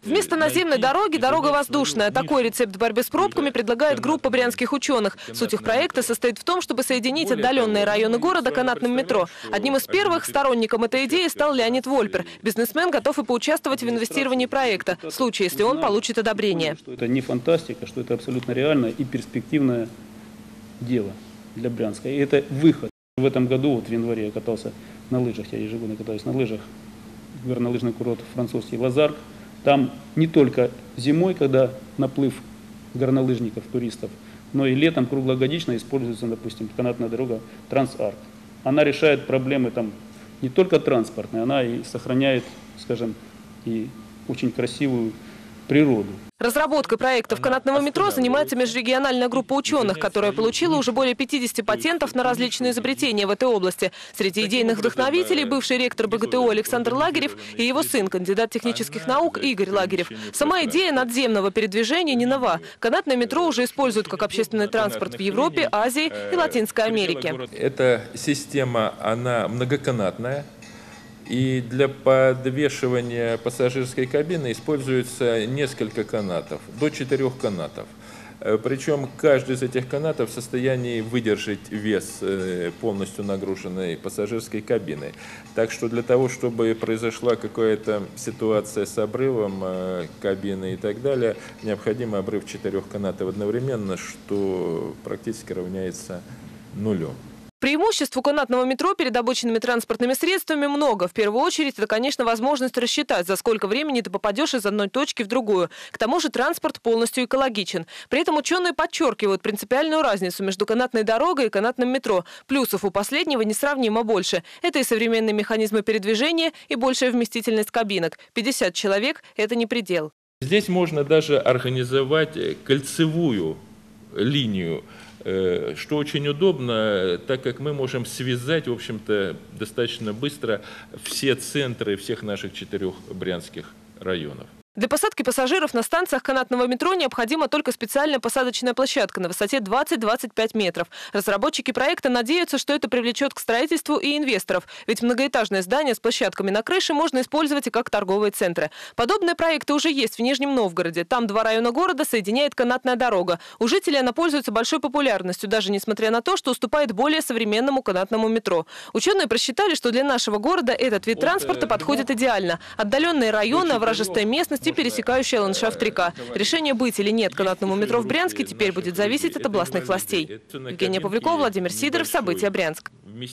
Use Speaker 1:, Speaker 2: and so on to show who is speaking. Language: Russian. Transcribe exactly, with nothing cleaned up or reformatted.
Speaker 1: Вместо наземной дороги – дорога воздушная. Такой рецепт борьбы с пробками предлагает группа брянских ученых. Суть их проекта состоит в том, чтобы соединить отдаленные районы города канатным метро. Одним из первых сторонником этой идеи стал Леонид Вольпер. Бизнесмен готов и поучаствовать в инвестировании проекта, в случае, если он получит одобрение.
Speaker 2: Это не фантастика, что это абсолютно реальное и перспективное дело для Брянска. И это выход. В этом году, вот в январе, я катался на лыжах, я ежегодно катаюсь на лыжах, горнолыжный курорт французский Лазарк. Там не только зимой, когда наплыв горнолыжников, туристов, но и летом круглогодично используется, допустим, канатная дорога Трансарк. Она решает проблемы там не только транспортные, она и сохраняет, скажем, и очень красивую природу.
Speaker 1: Разработкой проектов канатного метро занимается межрегиональная группа ученых, которая получила уже более пятидесяти патентов на различные изобретения в этой области. Среди идейных вдохновителей бывший ректор БГТУ Александр Лагерев и его сын, кандидат технических наук Игорь Лагерев. Сама идея надземного передвижения не нова. Канатное метро уже используют как общественный транспорт в Европе, Азии и Латинской Америке.
Speaker 3: Эта система, она многоканатная. И для подвешивания пассажирской кабины используется несколько канатов, до четырех канатов. Причем каждый из этих канатов в состоянии выдержать вес полностью нагруженной пассажирской кабины. Так что для того, чтобы произошла какая-то ситуация с обрывом кабины и так далее, необходим обрыв четырех канатов одновременно, что практически равняется нулю.
Speaker 1: Преимуществ у канатного метро перед обычными транспортными средствами много. В первую очередь, это, конечно, возможность рассчитать, за сколько времени ты попадешь из одной точки в другую. К тому же транспорт полностью экологичен. При этом ученые подчеркивают принципиальную разницу между канатной дорогой и канатным метро. Плюсов у последнего несравнимо больше. Это и современные механизмы передвижения, и большая вместительность кабинок. пятьдесят человек – это не предел.
Speaker 3: Здесь можно даже организовать кольцевую линию, что очень удобно, так как мы можем связать, в общем-то, достаточно быстро все центры всех наших четырех брянских районов.
Speaker 1: Для посадки пассажиров на станциях канатного метро необходима только специальная посадочная площадка на высоте двадцать-двадцать пять метров. Разработчики проекта надеются, что это привлечет к строительству и инвесторов. Ведь многоэтажное здание с площадками на крыше можно использовать и как торговые центры. Подобные проекты уже есть в Нижнем Новгороде. Там два района города соединяет канатная дорога. У жителей она пользуется большой популярностью, даже несмотря на то, что уступает более современному канатному метро. Ученые просчитали, что для нашего города этот вид транспорта подходит идеально. Отдаленные районы, овражистая местность и пересекающая ландшафт река. Решение быть или нет канатному метро в Брянске теперь будет зависеть от областных властей. Евгения Павлюкова, Владимир Сидоров. События Брянск.